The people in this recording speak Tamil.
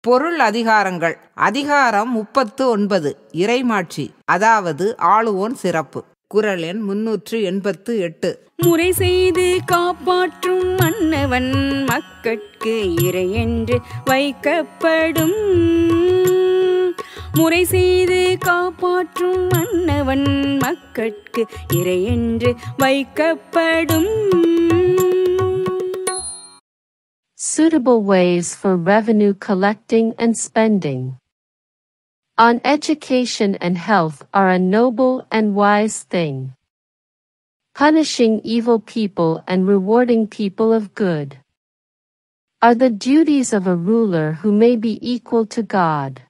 பொருள் அதிகாரங்கள். அதிகாரம் 39 இறைமாட்சி, அதாவது ஆளுவோன் சிறப்பு. குறள் எண் 388. முறை செய்து காப்பாற்றும் மன்னவன் மக்கட்கு இறையென்று வைக்கப்படும். முறை செய்து காப்பாற்றும் மன்னவன் மக்கட்கு இறையென்று வைக்கப்படும். Suitable ways for revenue collecting and spending on education and health are a noble and wise thing. Punishing evil people and rewarding people of good are the duties of a ruler who may be equal to God.